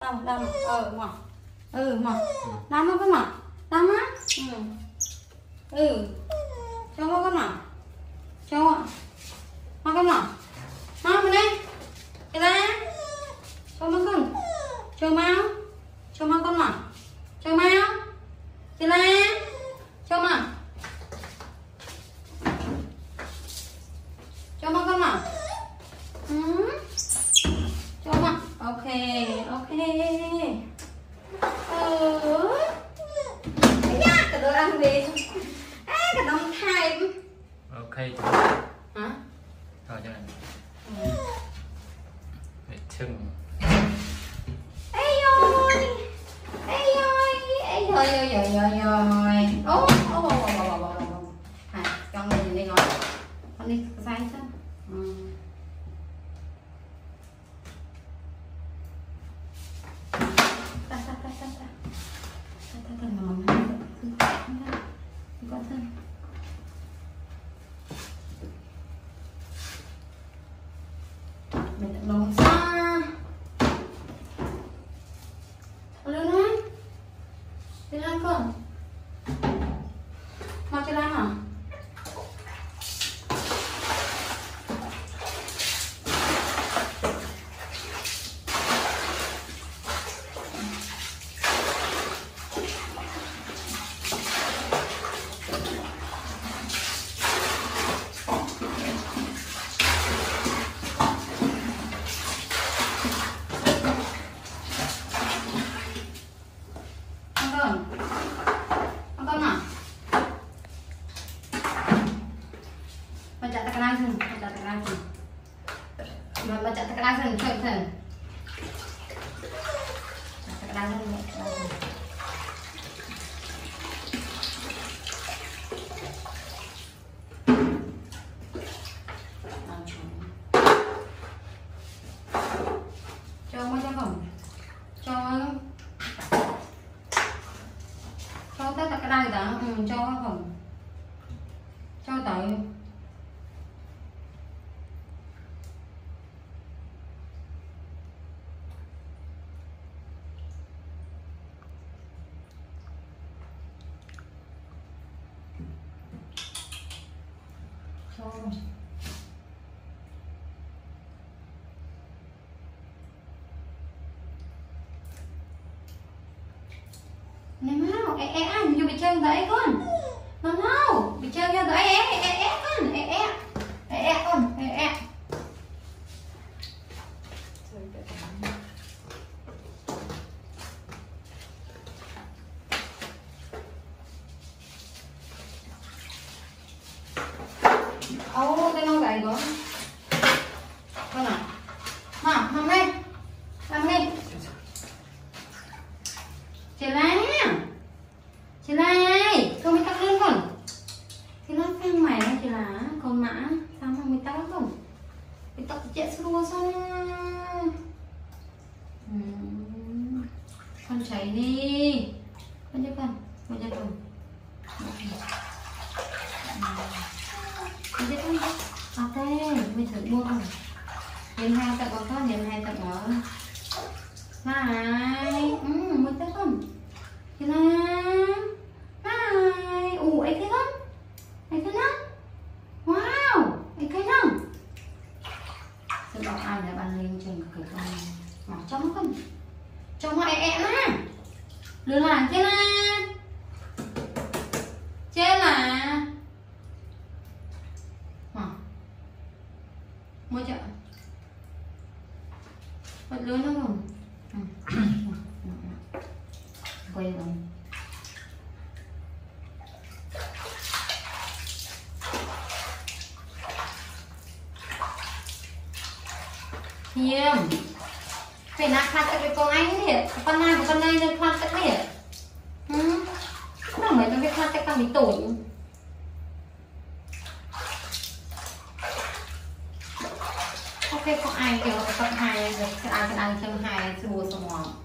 đâm đâm mà mà đâm nó cái mà đâm á cho nó cái mà cho nó cái mà nó bên đây cái ra cho nó con cho mau con mà cho mau cái ra cho mà cho mà con mà cho mà ok nhá cái đồ ăn gì cái đống thai ok hả rồi cho này để chừng ây ơi ô con này đi nói con đi sai chứ cho tới này mau anh vô bị chơi đấy con mau bị chơi cho đấy con con cái nó gầy quá con à làm đi chị này không bị tắc lên con thì nó phang mày nó chỉ là con mã sao không bị tắc không bị tắc chết luôn sao con chạy đi con cho con ok mình thử mua không nhìn hai tập có nhìn hai tập ở này mới tới không thì là này ấy cái lắm wow ấy cái lắm sẽ bảo ai là ban lên trên cái con mỏ trong không trong lại mà lừa làng thế là chết là mua chợ vật lớn nó không quay rồi hiếm phải nạp phạt cái con anh thiệt con này của con này nên phạt cái thiệt không phải nó biết phạt cái con bị tủi ok con ai kiểu con hai rồi cái ăn chân hai sẽ bùa xong rồi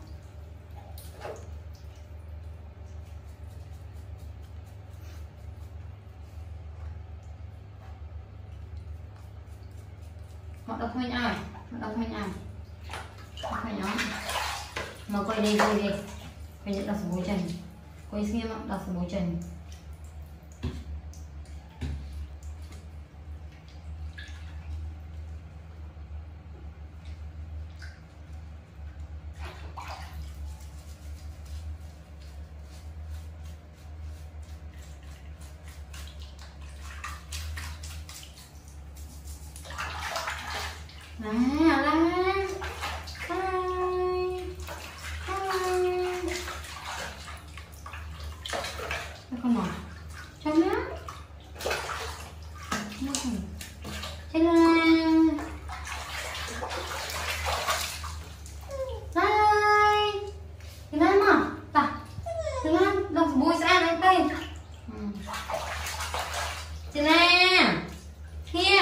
họ đọc thôi nhau họ đọc thôi nhau Mà quay đi. Quay nhận đặt xuống bối trần. Quay nghiêm ạ, đặt xuống bối trần. Con nào trong nhá trên này mà ta trên này đọc bùi xa đấy tay trên này khiêm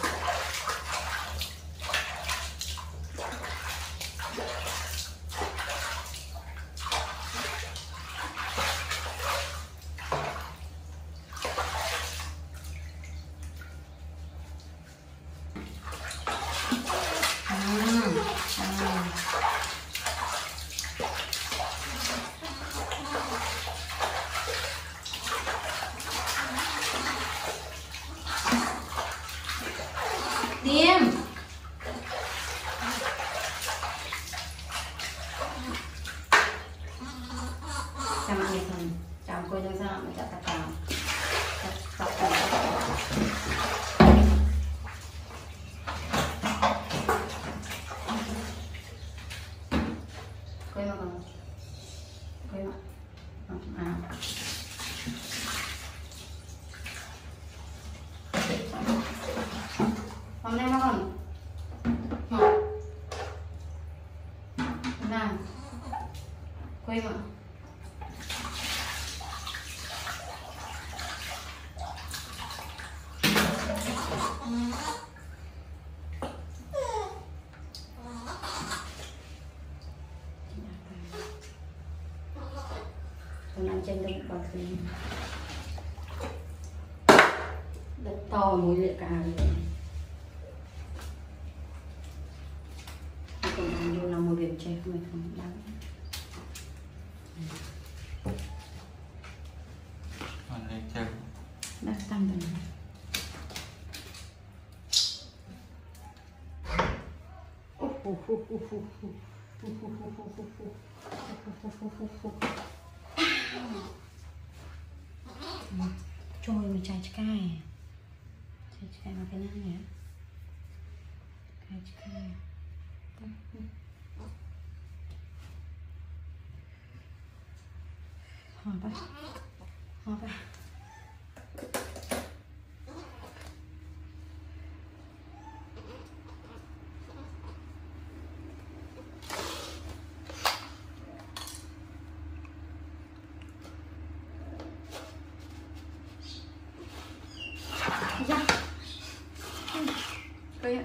Tiêm. Chăm ăn đi không? Chăm coi cho sao mà chặt tất cả. Chặt coi mà con. Coi mà. Hôm nay mà con nào quay mà con ăn chân đông bạc thì đất to mũi liệt cả rồi. Còn vô làm một việc chơi không phải không đáng. Còn đây chơi. Đã tăng rồi. Trôi mà chạy cay. Chạy mà cái này nhỉ? Cay. Hop á. Ra. Coi ạ.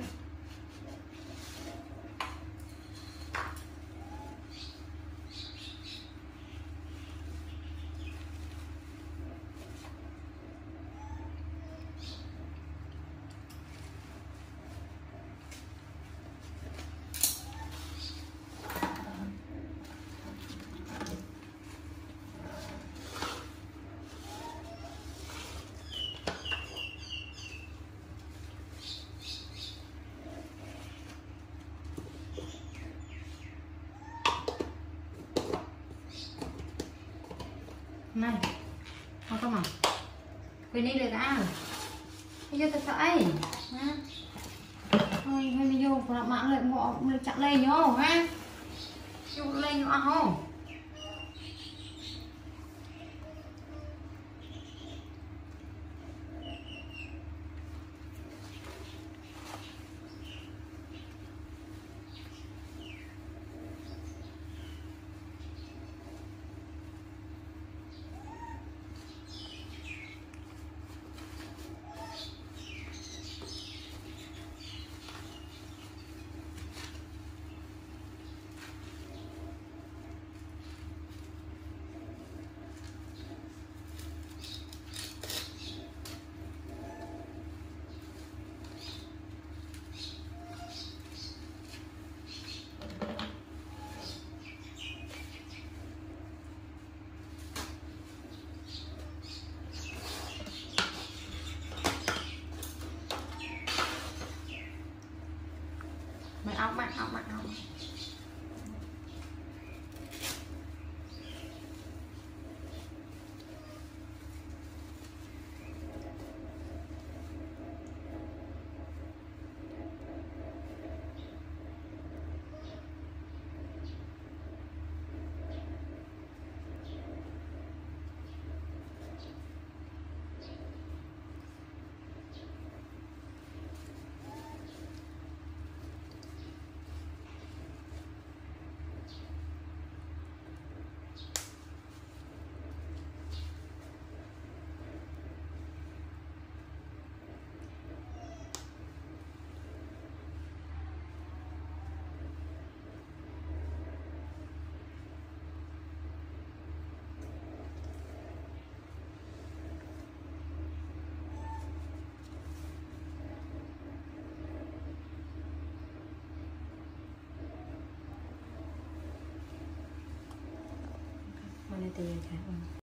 Này, không à? Quên đi được đã. Bây giờ tôi sợi. Thôi, bây giờ còn mạng lại ngọ chặn lên nhá, ha. Chụp lên nhá không? này từ